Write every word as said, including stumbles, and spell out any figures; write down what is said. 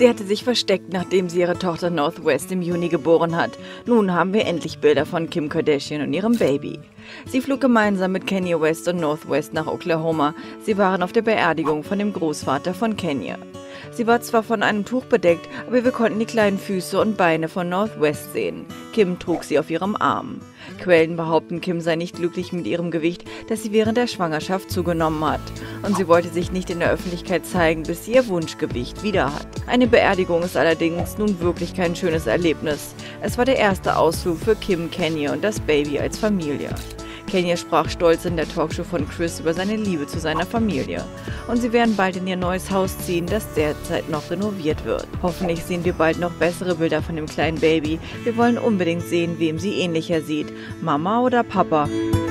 Sie hatte sich versteckt, nachdem sie ihre Tochter Northwest im Juni geboren hat. Nun haben wir endlich Bilder von Kim Kardashian und ihrem Baby. Sie flog gemeinsam mit Kanye West und Northwest nach Oklahoma. Sie waren auf der Beerdigung von dem Großvater von Kanye. Sie war zwar von einem Tuch bedeckt, aber wir konnten die kleinen Füße und Beine von Northwest sehen. Kim trug sie auf ihrem Arm. Quellen behaupten, Kim sei nicht glücklich mit ihrem Gewicht, das sie während der Schwangerschaft zugenommen hat. Und sie wollte sich nicht in der Öffentlichkeit zeigen, bis sie ihr Wunschgewicht wieder hat. Eine Beerdigung ist allerdings nun wirklich kein schönes Erlebnis. Es war der erste Ausflug für Kim, Kanye und das Baby als Familie. Kanye sprach stolz in der Talkshow von Chris über seine Liebe zu seiner Familie. Und sie werden bald in ihr neues Haus ziehen, das derzeit noch renoviert wird. Hoffentlich sehen wir bald noch bessere Bilder von dem kleinen Baby. Wir wollen unbedingt sehen, wem sie ähnlicher sieht, Mama oder Papa.